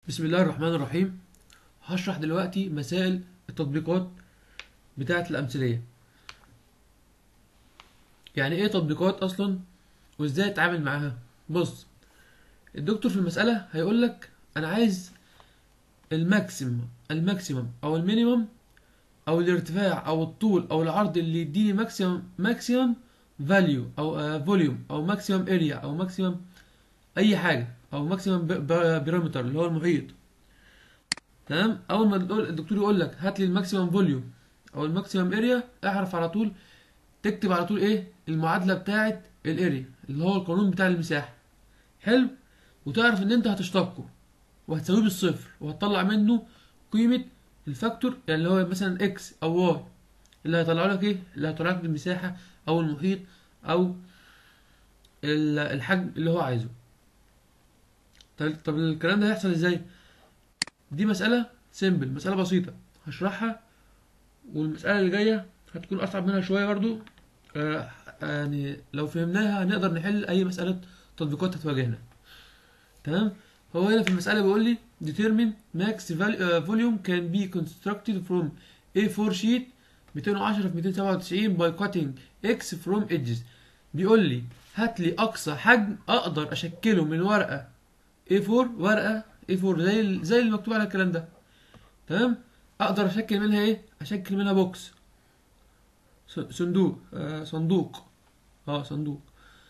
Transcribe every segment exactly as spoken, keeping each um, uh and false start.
بسم الله الرحمن الرحيم. هشرح دلوقتي مسائل التطبيقات بتاعة الأمثلية. يعني ايه تطبيقات أصلا وازاي اتعامل معاها؟ بص، الدكتور في المسألة هيقولك أنا عايز الماكسيمم الماكسيمم أو المينيمم أو الارتفاع أو الطول أو العرض اللي يديني ماكسيمم ماكسيمم فاليو أو فوليوم أو ماكسيمم اريا أو ماكسيمم أي حاجة أو ماكسيمم بيرامتر اللي هو المحيط. تمام. اول ما تقول الدكتور يقول لك هات لي الماكسيمم فوليوم او الماكسيمم اريا، اعرف على طول تكتب على طول ايه المعادله بتاعه الاريا اللي هو القانون بتاع المساحه. حلو. وتعرف ان انت هتشتقه وهتساويه بالصفر وهتطلع منه قيمه الفاكتور، يعني اللي هو مثلا اكس او واي اللي هيطلع لك ايه اللي هيطلع لك المساحه او المحيط او ال- الحجم اللي هو عايزه. طب طب الكلام ده هيحصل ازاي؟ دي مساله سيمبل، مساله بسيطه هشرحها، والمسألة اللي جاية هتكون أصعب منها شوية برضو. آه يعني لو فهمناها هنقدر نحل أي مسألة تطبيقات هتواجهنا. تمام. هو هنا في المسألة بيقول لي determine max volume can be constructed from إيه فور sheet ميتين وعشرة في ميتين وسبعة وتسعين by cutting X from edges. بيقول لي هات لي أقصى حجم أقدر أشكله من ورقة إيه فور، ورقة إيه فور زي ال- زي اللي مكتوب على الكلام ده. تمام. أقدر أشكل منها إيه؟ أشكل منها بوكس، ص- صندوق آه صندوق اه صندوق.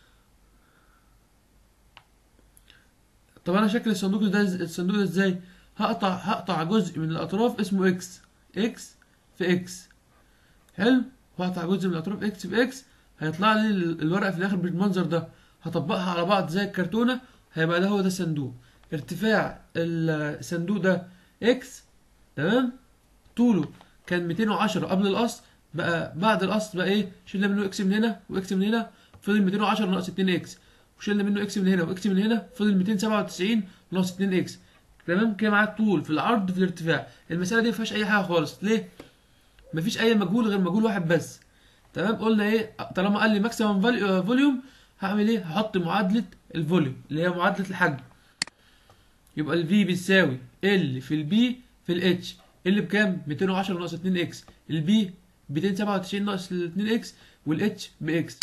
طب انا شكل الصندوق ده إز- الصندوق ده ازاي؟ هقطع هقطع جزء من الاطراف اسمه اكس، اكس في اكس. حلو. وهقطع جزء من الاطراف اكس في اكس، هيطلع لي ال- الورقه في الاخر بالمنظر ده. هطبقها على بعض زي الكرتونه، هيبقى ده هو ده الصندوق. ارتفاع الصندوق ده اكس. تمام. طوله كان ميتين وعشرة قبل القص، بقى بعد القص بقى ايه؟ شلنا منه اكس من هنا واكس من هنا، فضل ميتين وعشرة ناقص اتنين اكس، وشلنا منه اكس من هنا واكس من هنا، فضل ميتين وسبعة وتسعين ناقص اتنين اكس. تمام كده معاك طول في العرض في الارتفاع. المساله دي ما فيهاش اي حاجه خالص. ليه؟ مفيش اي مجهول غير مجهول واحد بس. تمام. قلنا ايه؟ طالما قال لي ماكسيمم فوليوم، هعمل ايه؟ هحط معادله الفوليوم اللي هي معادله الحجم. يبقى ال V بتساوي ال في ال B في ال H. ال بكام؟ ميتين وعشرة ناقص اتنين اكس. ال B ميتين وسبعة وتسعين ناقص اتنين اكس، وال H بإكس.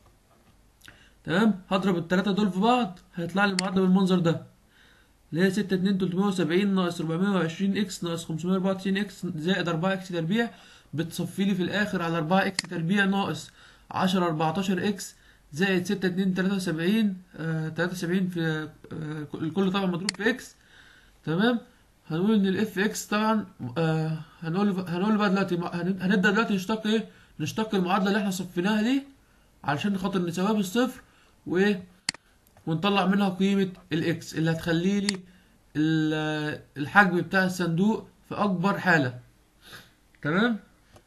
تمام. هضرب التلاتة دول في بعض هيطلع لي المعادلة بالمنظر ده، اللي هي ستة اتنين تلتمية وسبعين ناقص ربعمية وعشرين اكس ناقص خمسمية واربعة وتسعين اكس زائد اربعة اكس تربيع، بتصفي لي في الآخر على اربعة اكس تربيع ناقص عشرة اربعتاشر اكس زائد ستة اتنين تلاتة وسبعين. آه تلاتة وسبعين في آه الكل طبعا مضروب في اكس. تمام. هنقول ان الاف اكس طبعا آه هنقول هنقول بقى دلوقتي هن- هنبدا دلوقتي نشتق ايه؟ نشتق المعادله اللي احنا صفيناها دي علشان خاطر نساويها بالصفر، وايه؟ ونطلع منها قيمه الاكس اللي هتخلي لي ال- الحجم بتاع الصندوق في اكبر حاله. تمام.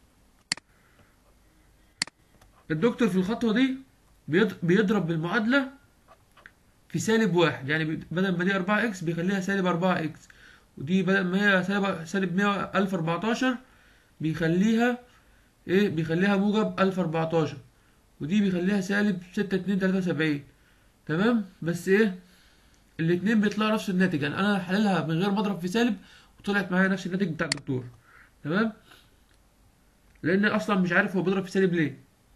الدكتور في الخطوه دي بيض- بيضرب بالمعادله في سالب واحد، يعني بي- بدل ما دي اربعة اكس بيخليها سالب اربعة اكس، ودي بدل ما هي سالب سالب مية الف واربعتاشر بيخليها ايه؟ بيخليها موجب الف واربعتاشر، ودي بيخليها سالب ستة اتنين تلاتة وسبعين. تمام. بس ايه؟ الاتنين بيطلعوا نفس الناتج، يعني انا هحللها من غير ما اضرب في سالب وطلعت معايا نفس الناتج بتاع الدكتور. تمام. لان اصلا مش عارف هو بيضرب في سالب ليه.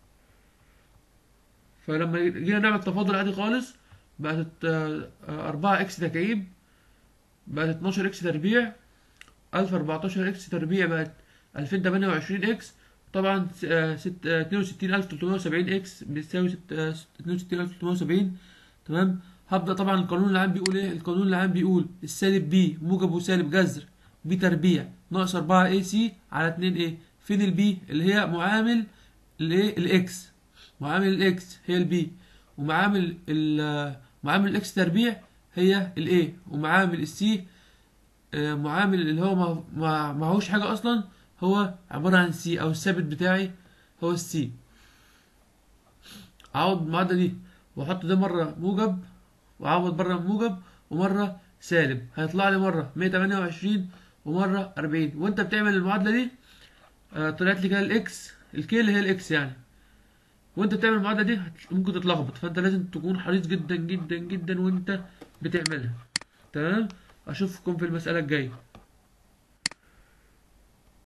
فلما جينا نعمل تفاضل عادي خالص، بقت آه، آه، اربعة اكس تكعيب بقت اتناشر اكس تربيع، الف واربعتاشر اكس تربيع بقت الفين وتمنية وعشرين اكس. طبعا س- آه، ست- آه، اتنين وستين الف وتلتمية وسبعين اكس بتساوي ست- آه، اتنين وستين الف وتلتمية وسبعين. تمام. هبدأ طبعا القانون العام بيقول ايه؟ القانون العام بيقول السالب بي موجب وسالب جذر بي تربيع ناقص اربعة اي سي على اتنين ايه. فين البي؟ اللي هي معامل الايه؟ الاكس. معامل الاكس هي البي، ومعامل ال آه، معامل الاكس تربيع هي الايه، ومعامل السي آه، معامل اللي هو ما ما معهوش حاجة أصلا، هو عبارة عن سي أو الثابت بتاعي هو السي. أعوض المعادلة دي وأحط ده مرة موجب، وأعوض مرة موجب ومرة سالب، هيطلع لي مرة مية وتمنية وعشرين ومرة اربعين. وأنت بتعمل المعادلة دي آه، طلعت لي كده الإكس الكي اللي هي الإكس يعني. وأنت بتعمل المعادلة دي هت- ممكن تتلخبط، فأنت لازم تكون حريص جدا جدا جدا وأنت بتعملها. تمام. اشوفكم في المسألة الجاية.